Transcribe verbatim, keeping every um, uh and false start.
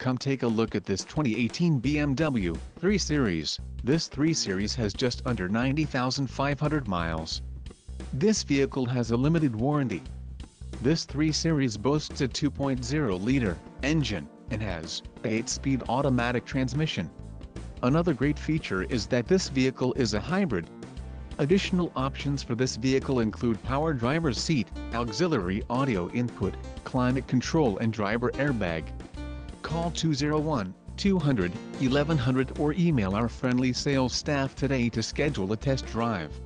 Come take a look at this twenty eighteen B M W three series. This three series has just under ninety thousand five hundred miles. This vehicle has a limited warranty. This three series boasts a two point oh liter engine and has an eight speed automatic transmission. Another great feature is that this vehicle is a hybrid. Additional options for this vehicle include power driver's seat, auxiliary audio input, climate control and driver airbag. Call two oh one, two hundred, eleven hundred or email our friendly sales staff today to schedule a test drive.